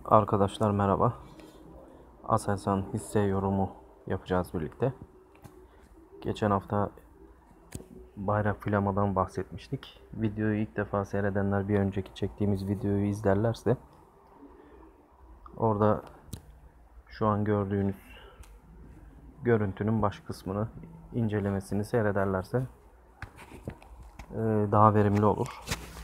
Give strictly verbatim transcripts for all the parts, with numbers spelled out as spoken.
Arkadaşlar merhaba. Aselsan hisse yorumu yapacağız birlikte. Geçen hafta bayrak flamadan bahsetmiştik. Videoyu ilk defa seyredenler bir önceki çektiğimiz videoyu izlerlerse orada şu an gördüğünüz görüntünün baş kısmını incelemesini seyrederlerse daha verimli olur.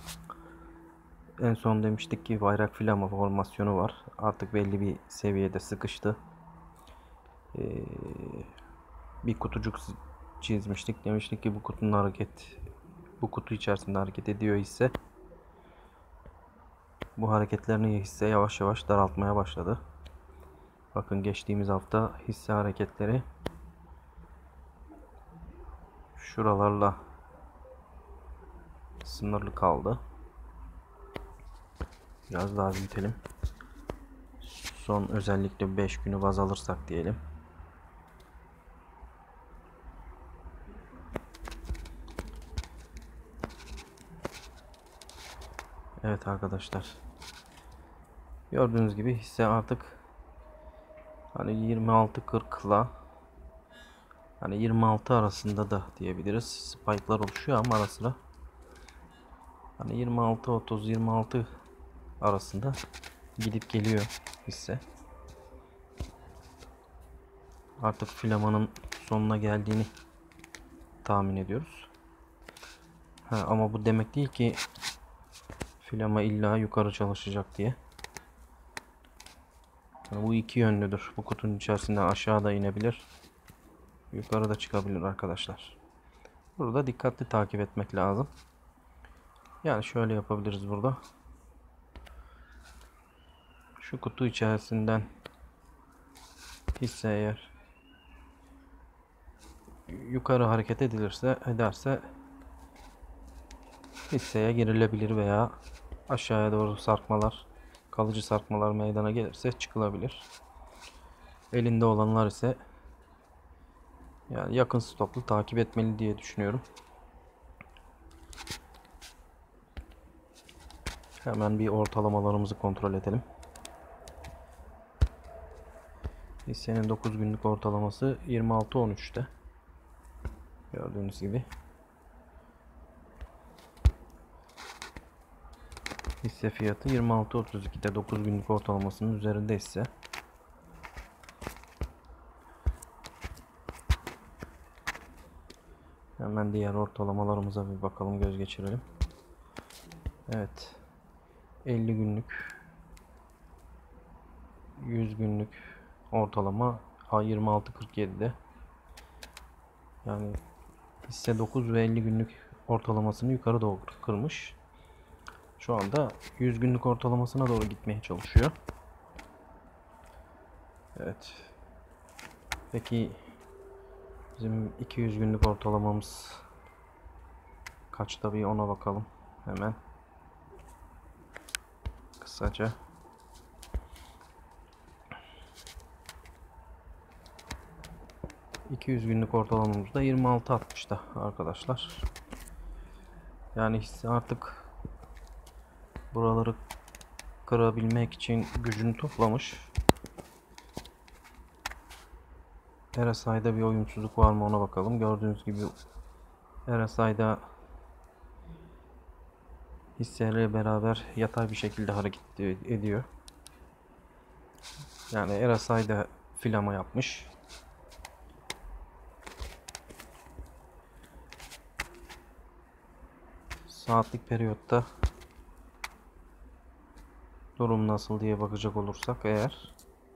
En son demiştik ki bayrak flama formasyonu var. Artık belli bir seviyede sıkıştı. Ee, bir kutucuk çizmiştik. Demiştik ki bu kutunun hareket bu kutu içerisinde hareket ediyor hisse. Bu hareketlerini hisse yavaş yavaş daraltmaya başladı. Bakın geçtiğimiz hafta hisse hareketleri şuralarla sınırlı kaldı. Biraz daha büyütelim. Son özellikle beş günü baz alırsak diyelim. Evet arkadaşlar. Gördüğünüz gibi hisse artık hani yirmi altı kırkla hani yirmi altı arasında da diyebiliriz. Spike'lar oluşuyor ama ara sıra hani yirmi altı otuz yirmi altı arasında gidip geliyor hisse. Artık flamanın sonuna geldiğini tahmin ediyoruz. Ha, ama bu demek değil ki flama illa yukarı çalışacak diye. Yani bu iki yönlüdür. Bu kutunun içerisinde aşağıda inebilir, yukarıda çıkabilir arkadaşlar. Burada dikkatli takip etmek lazım. Yani şöyle yapabiliriz burada. Şu kutu içerisinden hisse eğer yukarı hareket edilirse ederse hisseye girilebilir veya aşağıya doğru sarkmalar, kalıcı sarkmalar meydana gelirse çıkılabilir. Elinde olanlar ise yani yakın stoplu takip etmeli diye düşünüyorum. Hemen bir ortalamalarımızı kontrol edelim. Hissenin dokuz günlük ortalaması yirmi altı on üç'te. Gördüğünüz gibi. Hisse fiyatı yirmi altı otuz iki'de dokuz günlük ortalamasının üzerinde hisse. Hemen diğer ortalamalarımıza bir bakalım, göz geçirelim. Evet. elli günlük, yüz günlük ortalama yirmi altı kırk yedi'de. Yani hisse dokuz ve elli günlük ortalamasını yukarı doğru kırmış. Şu anda yüz günlük ortalamasına doğru gitmeye çalışıyor. Evet. Peki bizim iki yüz günlük ortalamamız kaçta, bir ona bakalım hemen. Kısaca. iki yüz günlük ortalamamız da yirmi altı altmış'ta arkadaşlar. Yani hisse artık buraları kırabilmek için gücünü toplamış. R S I'da bir uyumsuzluk var mı ona bakalım. Gördüğünüz gibi R S I'da hisseyle beraber yatay bir şekilde hareket ediyor. Yani R S I'da filama yapmış. Saatlik periyotta durum nasıl diye bakacak olursak eğer,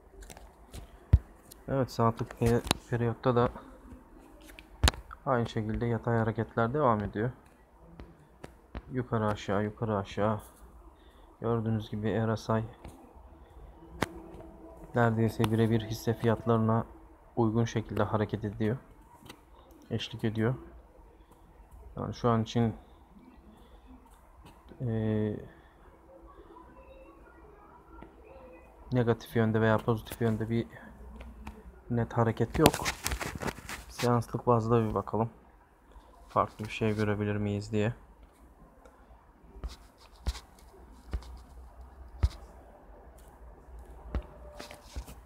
evet, saatlik periyotta da aynı şekilde yatay hareketler devam ediyor. Yukarı aşağı yukarı aşağı. Gördüğünüz gibi R S I neredeyse birebir hisse fiyatlarına uygun şekilde hareket ediyor. Eşlik ediyor. Yani şu an için e, negatif yönde veya pozitif yönde bir net hareket yok. Seanslık bazda bir bakalım. Farklı bir şey görebilir miyiz diye.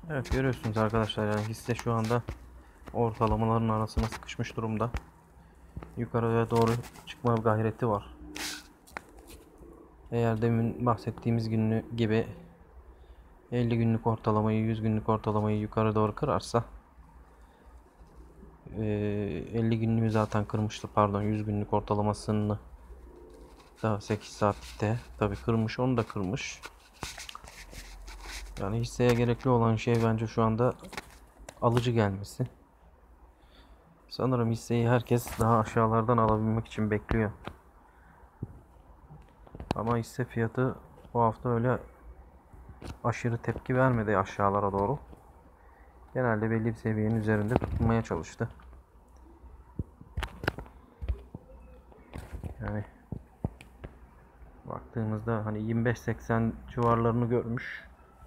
Evet, görüyorsunuz arkadaşlar, yani hisse şu anda ortalamaların arasına sıkışmış durumda. Yukarıya doğru çıkma gayreti var. Eğer demin bahsettiğimiz günlü gibi elli günlük ortalamayı, yüz günlük ortalamayı yukarı doğru kırarsa, elli günlüğü zaten kırmıştı, pardon, yüz günlük ortalamasını da sekiz saatte tabi kırmış, onu da kırmış. Yani hisseye gerekli olan şey bence şu anda alıcı gelmesi. Sanırım hisseyi herkes daha aşağılardan alabilmek için bekliyor. Ama hisse fiyatı bu hafta öyle aşırı tepki vermedi aşağılara doğru. Genelde belli bir seviyenin üzerinde tutunmaya çalıştı. Yani baktığımızda hani yirmi beş seksen civarlarını görmüş.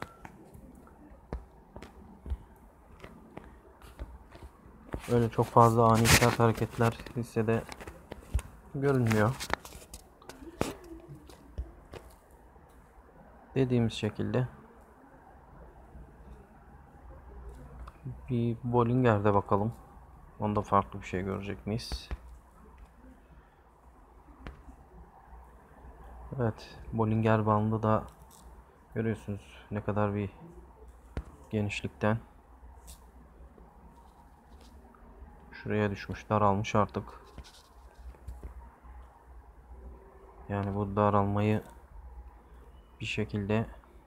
Öyle çok fazla ani sert hareketler hissede görünmüyor. Dediğimiz şekilde bir Bollinger'de bakalım. Onda farklı bir şey görecek miyiz? Evet, Bollinger bandı da görüyorsunuz ne kadar bir genişlikten şuraya düşmüş, daralmış artık. Yani bu daralmayı bir şekilde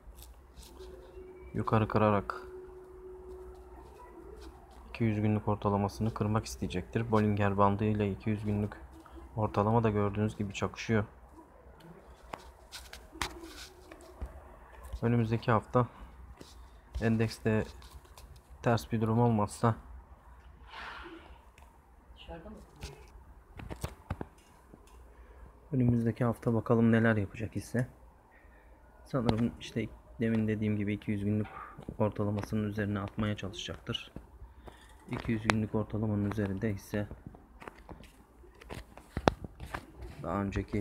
yukarı kırarak iki yüz günlük ortalamasını kırmak isteyecektir. Bollinger bandı ile iki yüz günlük ortalama da gördüğünüz gibi çakışıyor. Önümüzdeki hafta endekste ters bir durum olmazsa önümüzdeki hafta bakalım neler yapacak hisse. Sanırım işte demin dediğim gibi iki yüz günlük ortalamasının üzerine atmaya çalışacaktır. iki yüz günlük ortalamanın üzerinde hisse daha önceki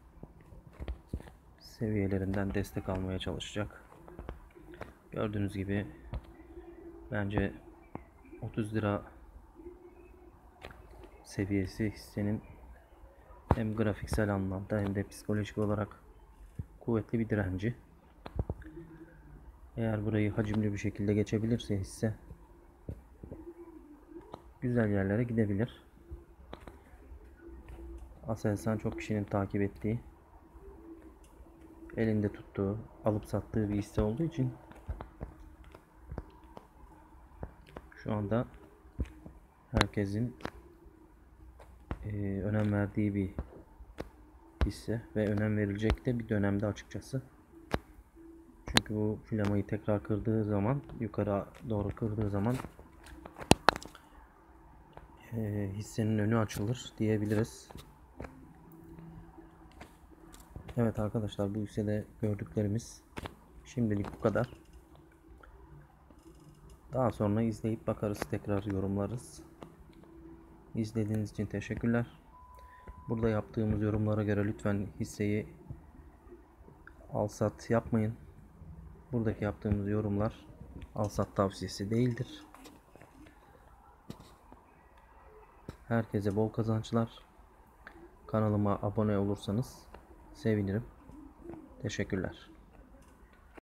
seviyelerinden destek almaya çalışacak. Gördüğünüz gibi bence otuz lira seviyesi hissenin hem grafiksel anlamda hem de psikolojik olarak kuvvetli bir direnci. Eğer burayı hacimli bir şekilde geçebilirse hisse güzel yerlere gidebilir. Aselsan çok kişinin takip ettiği, elinde tuttuğu, alıp sattığı bir hisse olduğu için şu anda herkesin e, önem verdiği bir hisse ve önem verilecek de bir dönemde açıkçası. Çünkü bu filamayı tekrar kırdığı zaman, yukarı doğru kırdığı zaman e, hissenin önü açılır diyebiliriz. Evet arkadaşlar, bu hissede gördüklerimiz şimdilik bu kadar. Daha sonra izleyip bakarız, tekrar yorumlarız. İzlediğiniz için teşekkürler. Burada yaptığımız yorumlara göre lütfen hisseyi al sat yapmayın. Buradaki yaptığımız yorumlar al sat tavsiyesi değildir. Herkese bol kazançlar. Kanalıma abone olursanız sevinirim. Teşekkürler.